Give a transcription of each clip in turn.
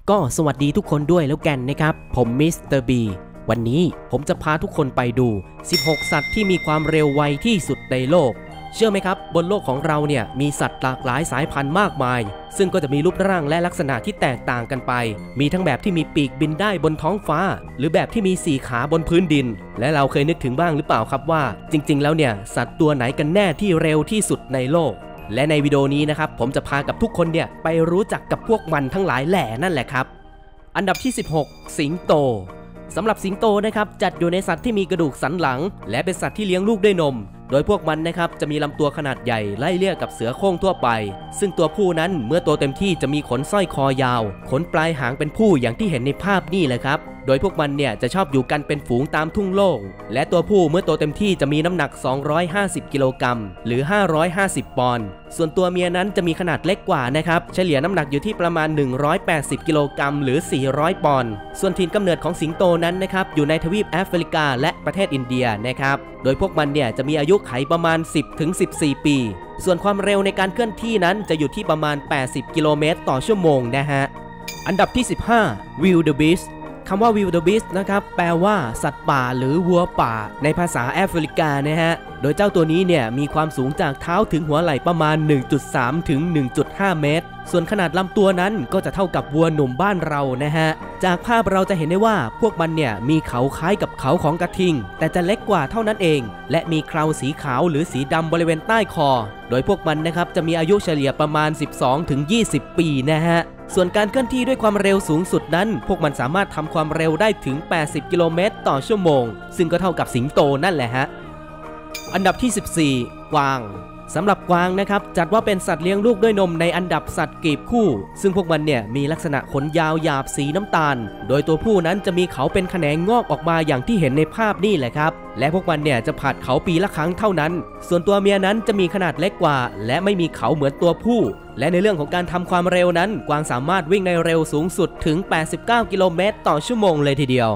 ก็สวัสดีทุกคนด้วยแล้วกันนะครับผมมิสเตอร์บีวันนี้ผมจะพาทุกคนไปดู16สัตว์ที่มีความเร็วไวที่สุดในโลกเชื่อไหมครับบนโลกของเราเนี่ยมีสัตว์หลากหลายสายพันธุ์มากมายซึ่งก็จะมีรูปร่างและลักษณะที่แตกต่างกันไปมีทั้งแบบที่มีปีกบินได้บนท้องฟ้าหรือแบบที่มี4ขาบนพื้นดินและเราเคยนึกถึงบ้างหรือเปล่าครับว่าจริงๆแล้วเนี่ยสัตว์ตัวไหนกันแน่ที่เร็วที่สุดในโลกและในวิดีโอนี้นะครับผมจะพากับทุกคนเนี่ยไปรู้จักกับพวกมันทั้งหลายแหล่นั่นแหละครับอันดับที่16สิงโตสำหรับสิงโตนะครับจัดอยู่ในสัตว์ที่มีกระดูกสันหลังและเป็นสัตว์ที่เลี้ยงลูกด้วยนมโดยพวกมันนะครับจะมีลำตัวขนาดใหญ่ไล่เลี่ยกับเสือโคร่งทั่วไปซึ่งตัวผู้นั้นเมื่อโตเต็มที่จะมีขนสร้อยคอยาวขนปลายหางเป็นผู้อย่างที่เห็นในภาพนี่แหละครับโดยพวกมันเนี่ยจะชอบอยู่กันเป็นฝูงตามทุ่งโล่งและตัวผู้เมื่อโตเต็มที่จะมีน้ำหนัก250กิโลกรัมหรือ550ปอนด์ส่วนตัวเมียนั้นจะมีขนาดเล็กกว่านะครับเฉลี่ยน้ำหนักอยู่ที่ประมาณ180กิโลกรัมหรือ400ปอนด์ส่วนถิ่นกำเนิดของสิงโตนั้นนะครับอยู่ในทวีปแอฟริกาและประเทศอินเดียนะครับโดยพวกมันเนี่ยจะมีอายุไขประมาณ10-14 ปีส่วนความเร็วในการเคลื่อนที่นั้นจะอยู่ที่ประมาณ80กิโลเมตรต่อชั่วโมงนะฮะอันดับที่15 Wildebeestคำว่า Wildebeest นะครับแปลว่าสัตว์ป่าหรือวัวป่าในภาษาแอฟริกานะฮะโดยเจ้าตัวนี้เนี่ยมีความสูงจากเท้าถึงหัวไหล่ประมาณ 1.3 ถึง 1.5 เมตรส่วนขนาดลำตัวนั้นก็จะเท่ากับวัวหนุ่มบ้านเรานะฮะจากภาพเราจะเห็นได้ว่าพวกมันเนี่ยมีเขาคล้ายกับเขาของกระทิงแต่จะเล็กกว่าเท่านั้นเองและมีเคราสีขาวหรือสีดำบริเวณใต้คอโดยพวกมันนะครับจะมีอายุเฉลี่ยประมาณ 12-20 ปีนะฮะส่วนการเคลื่อนที่ด้วยความเร็วสูงสุดนั้นพวกมันสามารถทำความเร็วได้ถึง80กิโลเมตรต่อชั่วโมงซึ่งก็เท่ากับสิงโตนั่นแหละฮะอันดับที่14กวางสำหรับกวางนะครับจัดว่าเป็นสัตว์เลี้ยงลูกด้วยนมในอันดับสัตว์กีบคู่ซึ่งพวกมันเนี่ยมีลักษณะขนยาวหยาบสีน้ำตาลโดยตัวผู้นั้นจะมีเขาเป็นแขนงงอกออกมาอย่างที่เห็นในภาพนี่แหละครับและพวกมันเนี่ยจะผัดเขาปีละครั้งเท่านั้นส่วนตัวเมียนั้นจะมีขนาดเล็กกว่าและไม่มีเขาเหมือนตัวผู้และในเรื่องของการทำความเร็วนั้นกวางสามารถวิ่งในเร็วสูงสุดถึง89กิโลเมตรต่อชั่วโมงเลยทีเดียว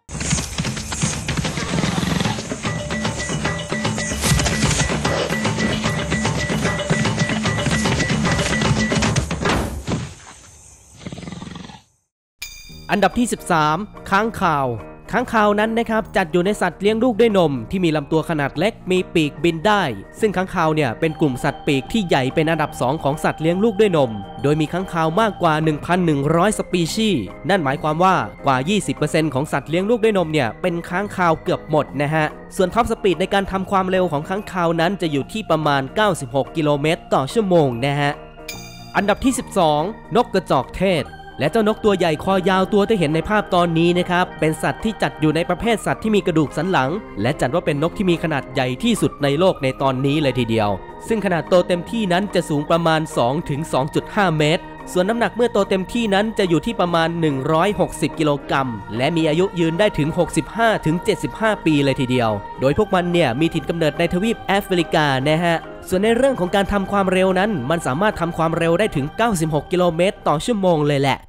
อันดับที่13ค้างคาวค้างคาวนั้นนะครับจัดอยู่ในสัตว์เลี้ยงลูกด้วยนมที่มีลำตัวขนาดเล็กมีปีกบินได้ซึ่งค้างคาวเนี่ยเป็นกลุ่มสัตว์ปีกที่ใหญ่เป็นอันดับ2ของสัตว์เลี้ยงลูกด้วยนมโดยมีค้างคาวมากกว่า 1,100 สปีชีส์นั่นหมายความว่ากว่า 20% ของสัตว์เลี้ยงลูกด้วยนมเนี่ยเป็นค้างคาวเกือบหมดนะฮะส่วนท็อปสปีดในการทำความเร็วของค้างคาวนั้นจะอยู่ที่ประมาณ96กิโลเมตรต่อชั่วโมงนะฮะอันดับที่12นกกระจอกเทศและเจ้านกตัวใหญ่คอยาวตัวที่เห็นในภาพตอนนี้นะครับเป็นสัตว์ที่จัดอยู่ในประเภทสัตว์ที่มีกระดูกสันหลังและจัดว่าเป็นนกที่มีขนาดใหญ่ที่สุดในโลกในตอนนี้เลยทีเดียวซึ่งขนาดโตเต็มที่นั้นจะสูงประมาณ 2-2.5 เมตรส่วนน้ำหนักเมื่อโตเต็มที่นั้นจะอยู่ที่ประมาณ160กิโลกรัมและมีอายุยืนได้ถึง 65-75 ปีเลยทีเดียวโดยพวกมันเนี่ยมีถิ่นกำเนิดในทวีปแอฟริกานะฮะส่วนในเรื่องของการทำความเร็วนั้นมันสามารถทำความเร็วได้ถึง96กิโลเมตรต่อชั่วโมงเลยแหละ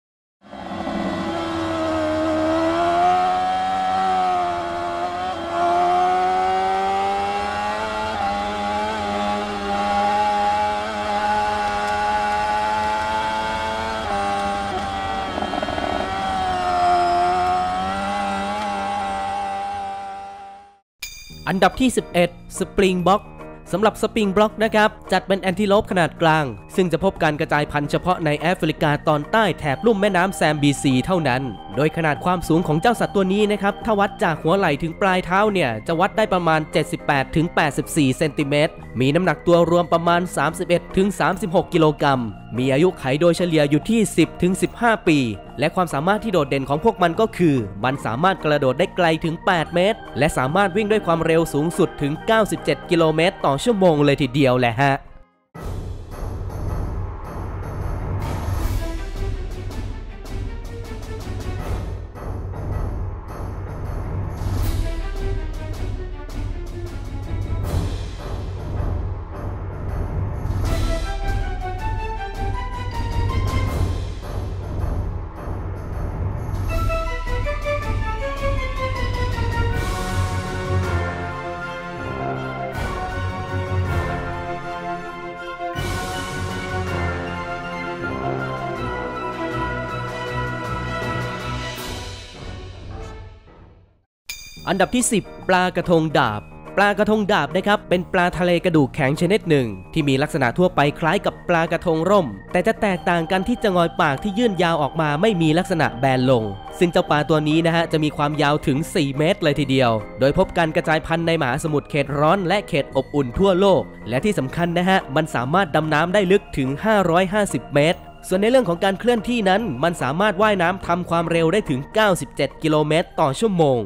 อันดับที่11สปริงบ็อกสำหรับสปริงบ็อกนะครับจัดเป็นแอนติโลปขนาดกลางซึ่งจะพบการกระจายพันธุ์เฉพาะในแอฟริกาตอนใต้แถบลุ่มแม่น้ำแซมบีซีเท่านั้นโดยขนาดความสูงของเจ้าสัตว์ตัวนี้นะครับถ้าวัดจากหัวไหล่ถึงปลายเท้าเนี่ยจะวัดได้ประมาณ78-84เซนติเมตรมีน้ำหนักตัวรวมประมาณ31-36กิโลกรัมมีอายุไขโดยเฉลี่ยอยู่ที่10-15 ปีและความสามารถที่โดดเด่นของพวกมันก็คือมันสามารถกระโดดได้ไกลถึง8เมตรและสามารถวิ่งด้วยความเร็วสูงสุดถึง97กิโลเมตรต่อชั่วโมงเลยทีเดียวแหละฮะอันดับที่ 10 ปลากระทงดาบปลากระทงดาบนะครับเป็นปลาทะเลกระดูกแข็งชนิดหนึ่งที่มีลักษณะทั่วไปคล้ายกับปลากระทงร่มแต่จะแตกต่างกันที่จะงอยปากที่ยื่นยาวออกมาไม่มีลักษณะแบนลงซึ่งเจ้าปลาตัวนี้นะฮะจะมีความยาวถึง4 เมตรเลยทีเดียวโดยพบการกระจายพันธุ์ในมหาสมุทรเขตร้อนและเขตอบอุ่นทั่วโลกและที่สำคัญนะฮะมันสามารถดำน้ำได้ลึกถึง550 เมตรส่วนในเรื่องของการเคลื่อนที่นั้นมันสามารถว่ายน้ำทำความเร็วได้ถึง97 กิโลเมตรต่อชั่วโมง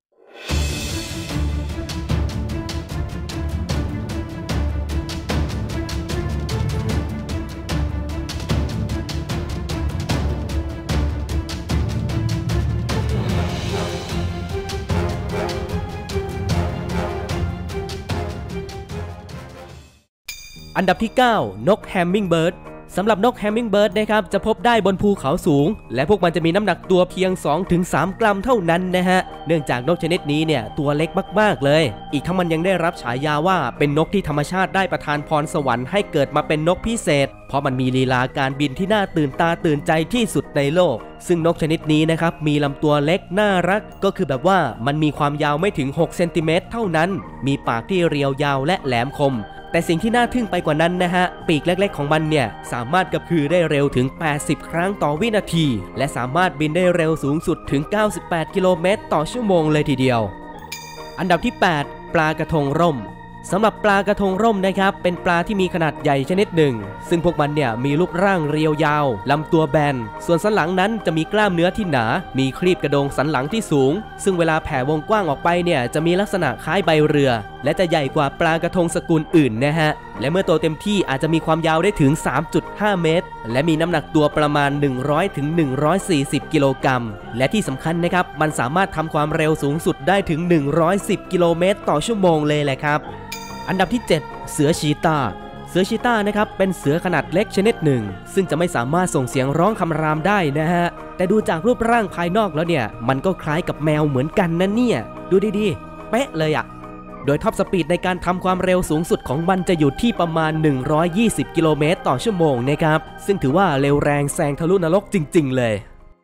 อันดับที่ 9 นกแฮมมิงเบิร์ดสำหรับนกแฮมมิงเบิร์ดนะครับจะพบได้บนภูเขาสูงและพวกมันจะมีน้ำหนักตัวเพียง 2-3 กรัมเท่านั้นนะฮะเนื่องจากนกชนิดนี้เนี่ยตัวเล็กมากๆเลยอีกทั้งมันยังได้รับฉายาว่าเป็นนกที่ธรรมชาติได้ประทานพรสวรรค์ให้เกิดมาเป็นนกพิเศษเพราะมันมีลีลาการบินที่น่าตื่นตาตื่นใจที่สุดในโลกซึ่งนกชนิดนี้นะครับมีลำตัวเล็กน่ารักก็คือแบบว่ามันมีความยาวไม่ถึง6 เซนติเมตรเท่านั้นมีปากที่เรียวยาวและแหลมคมแต่สิ่งที่น่าทึ่งไปกว่านั้นนะฮะปีกเล็กๆของมันเนี่ยสามารถกระพือได้เร็วถึง80 ครั้งต่อวินาทีและสามารถบินได้เร็วสูงสุดถึง98 กิโลเมตรต่อชั่วโมงเลยทีเดียวอันดับที่ 8 ปลากระทงร่มสำหรับปลากระทงร่มนะครับเป็นปลาที่มีขนาดใหญ่ชนิดหนึ่งซึ่งพวกมันเนี่ยมีรูปร่างเรียวยาวลำตัวแบนส่วนสันหลังนั้นจะมีกล้ามเนื้อที่หนามีครีบกระโดงสันหลังที่สูงซึ่งเวลาแผ่วงกว้างออกไปเนี่ยจะมีลักษณะคล้ายใบเรือและจะใหญ่กว่าปลากระทงสกุลอื่นนะฮะและเมื่อโตเต็มที่อาจจะมีความยาวได้ถึง 3.5 เมตรและมีน้ำหนักตัวประมาณ 100-140 กิโลกรัมและที่สำคัญนะครับมันสามารถทำความเร็วสูงสุดได้ถึง110 กิโลเมตรต่อชั่วโมงเลยแหละครับอันดับที่ 7 เสือชีตานะครับเป็นเสือขนาดเล็กชนิดหนึ่งซึ่งจะไม่สามารถส่งเสียงร้องคำรามได้นะฮะแต่ดูจากรูปร่างภายนอกแล้วเนี่ยมันก็คล้ายกับแมวเหมือนกันนะเนี่ยดูดีๆเป๊ะเลยอะโดยท็อปสปีดในการทำความเร็วสูงสุดของมันจะอยู่ที่ประมาณ120 กิโลเมตรต่อชั่วโมงนะครับซึ่งถือว่าเร็วแรงแซงทะลุนรกจริงๆเลย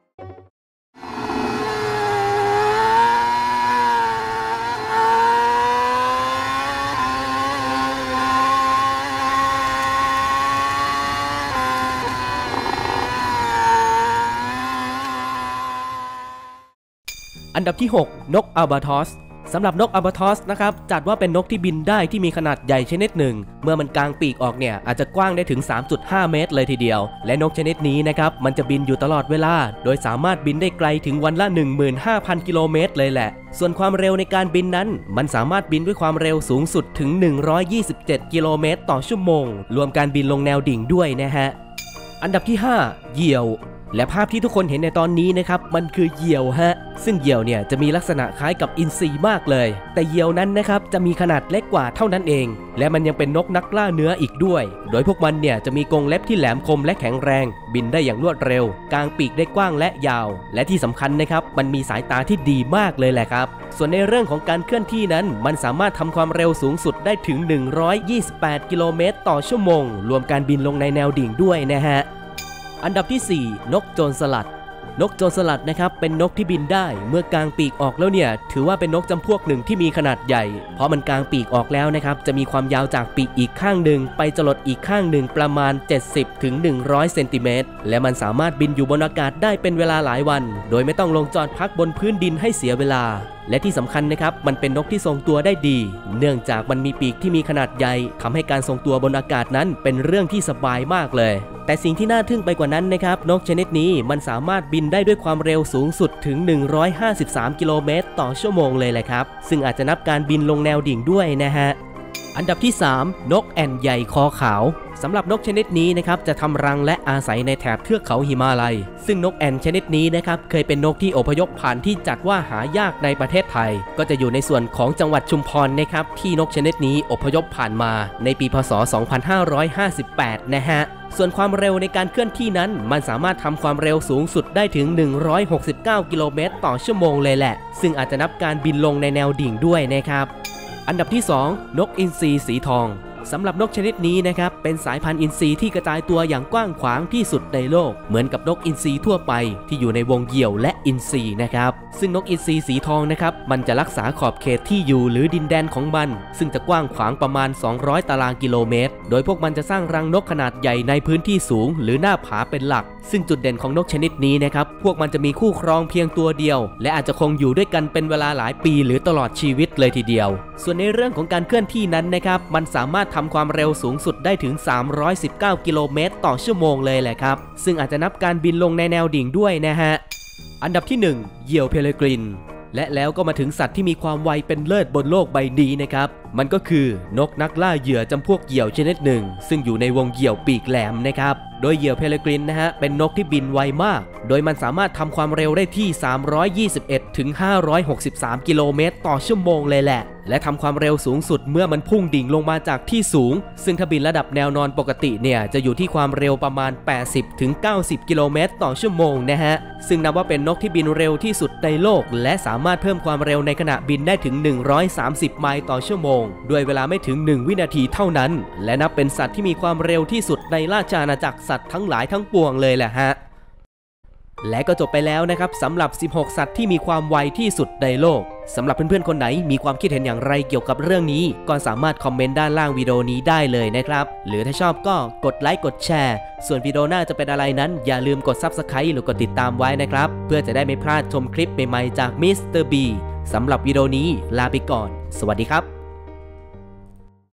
อันดับที่ 6 นกอัลบาทอสสำหรับนกอัลบาทอสนะครับจัดว่าเป็นนกที่บินได้ที่มีขนาดใหญ่ชนิดหนึ่งเมื่อมันกางปีกออกเนี่ยอาจจะกว้างได้ถึง 3.5 เมตรเลยทีเดียวและนกชนิดนี้นะครับมันจะบินอยู่ตลอดเวลาโดยสามารถบินได้ไกลถึงวันละ 15,000 กิโลเมตรเลยแหละส่วนความเร็วในการบินนั้นมันสามารถบินด้วยความเร็วสูงสุดถึง127 กิโลเมตรต่อชั่วโมงรวมการบินลงแนวดิ่งด้วยนะฮะอันดับที่ 5 เหยี่ยวและภาพที่ทุกคนเห็นในตอนนี้นะครับมันคือเหยี่ยวฮะซึ่งเหยี่ยวเนี่ยจะมีลักษณะคล้ายกับอินทรีมากเลยแต่เหยี่ยวนั้นนะครับจะมีขนาดเล็กกว่าเท่านั้นเองและมันยังเป็นนกนักล่าเนื้ออีกด้วยโดยพวกมันเนี่ยจะมีกรงเล็บที่แหลมคมและแข็งแรงบินได้อย่างรวดเร็วกางปีกได้กว้างและยาวและที่สำคัญนะครับมันมีสายตาที่ดีมากเลยแหละครับส่วนในเรื่องของการเคลื่อนที่นั้นมันสามารถทำความเร็วสูงสุดได้ถึง128 กิโลเมตรต่อชั่วโมงรวมการบินลงในแนวดิ่งด้วยนะฮะอันดับที่ 4 นกโจรสลัดนกโจรสลัดนะครับเป็นนกที่บินได้เมื่อกางปีกออกแล้วเนี่ยถือว่าเป็นนกจำพวกหนึ่งที่มีขนาดใหญ่เพราะมันกางปีกออกแล้วนะครับจะมีความยาวจากปีกอีกข้างหนึ่งไปจรดอีกข้างหนึ่งประมาณ 70-100 เซนติเมตรและมันสามารถบินอยู่บนอากาศได้เป็นเวลาหลายวันโดยไม่ต้องลงจอดพักบนพื้นดินให้เสียเวลาและที่สำคัญนะครับมันเป็นนกที่ทรงตัวได้ดีเนื่องจากมันมีปีกที่มีขนาดใหญ่ทำให้การทรงตัวบนอากาศนั้นเป็นเรื่องที่สบายมากเลยแต่สิ่งที่น่าทึ่งไปกว่านั้นนะครับนกชนิดนี้มันสามารถบินได้ด้วยความเร็วสูงสุดถึง153 กิโลเมตรต่อชั่วโมงเลยแหละครับซึ่งอาจจะนับการบินลงแนวดิ่งด้วยนะฮะอันดับที่ 3 นกแอ่นใหญ่คอขาวสำหรับนกชนิดนี้นะครับจะทำรังและอาศัยในแถบเทือกเขาหิมาลัยซึ่งนกแอ่นชนิดนี้นะครับเคยเป็นนกที่อพยพผ่านที่จัดว่าหายากในประเทศไทยก็จะอยู่ในส่วนของจังหวัดชุมพรนะครับที่นกชนิดนี้อพยพผ่านมาในปีพศ 2558 นะฮะส่วนความเร็วในการเคลื่อนที่นั้นมันสามารถทำความเร็วสูงสุดได้ถึง169 กิโลเมตรต่อชั่วโมงเลยแหละซึ่งอาจจะนับการบินลงในแนวดิ่งด้วยนะครับอันดับที่ 2 นกอินทรีสีทองสำหรับนกชนิดนี้นะครับเป็นสายพันธุ์อินทรีที่กระจายตัวอย่างกว้างขวางที่สุดในโลกเหมือนกับนกอินทรีทั่วไปที่อยู่ในวงเหยี่ยวและอินทรีนะครับซึ่งนกอินทรีสีทองนะครับมันจะรักษาขอบเขตที่อยู่หรือดินแดนของมันซึ่งจะกว้างขวางประมาณ200ตารางกิโลเมตรโดยพวกมันจะสร้างรังนกขนาดใหญ่ในพื้นที่สูงหรือหน้าผาเป็นหลักซึ่งจุดเด่นของนกชนิดนี้นะครับพวกมันจะมีคู่ครองเพียงตัวเดียวและอาจจะคงอยู่ด้วยกันเป็นเวลาหลายปีหรือตลอดชีวิตเลยทีเดียวส่วนในเรื่องของการเคลื่อนที่นั้นนะครับมันสามารถทำความเร็วสูงสุดได้ถึง319กิโลเมตรต่อชั่วโมงเลยแหละครับซึ่งอาจจะนับการบินลงในแนวดิ่งด้วยนะฮะอันดับที่1เหยี่ยวเพเลกรินและแล้วก็มาถึงสัตว์ที่มีความไวเป็นเลิศบนโลกใบนี้นะครับมันก็คือนกนักล่าเหยื่อจำพวกเหยี่ยวชนิดหนึ่งซึ่งอยู่ในวงเหยี่ยวปีกแหลมนะครับโดยเหยี่ยวเพเลกรินนะฮะเป็นนกที่บินไวมากโดยมันสามารถทำความเร็วได้ที่321ถึง563กิโลเมตรต่อชั่วโมงเลยแหละและทำความเร็วสูงสุดเมื่อมันพุ่งดิ่งลงมาจากที่สูงซึ่งถ้าบินระดับแนวนอนปกติเนี่ยจะอยู่ที่ความเร็วประมาณ80ถึง90กิโลเมตรต่อชั่วโมงนะฮะซึ่งนับว่าเป็นนกที่บินเร็วที่สุดในโลกและสามารถเพิ่มความเร็วในขณะบินได้ถึง130ไมล์ต่อชั่วโมงด้วยเวลาไม่ถึง1วินาทีเท่านั้นและนับเป็นสัตว์ที่มีความเร็วที่สุดในราชอาณาจักรสัตว์ทั้งหลายทั้งปวงเลยแหละฮะและก็จบไปแล้วนะครับสำหรับ16สัตว์ที่มีความไวที่สุดในโลกสำหรับเพื่อนๆคนไหนมีความคิดเห็นอย่างไรเกี่ยวกับเรื่องนี้ก็สามารถคอมเมนต์ด้านล่างวิดีโอนี้ได้เลยนะครับหรือถ้าชอบก็กดไลค์กดแชร์ส่วนวิดีโอหน้าจะเป็นอะไรนั้นอย่าลืมกด Subscribe หรือกดติดตามไว้นะครับเพื่อจะได้ไม่พลาดชมคลิปใหม่ๆจาก Mr. B สำหรับวิดีโอนี้ลาไปก่อนสวัสดีครับ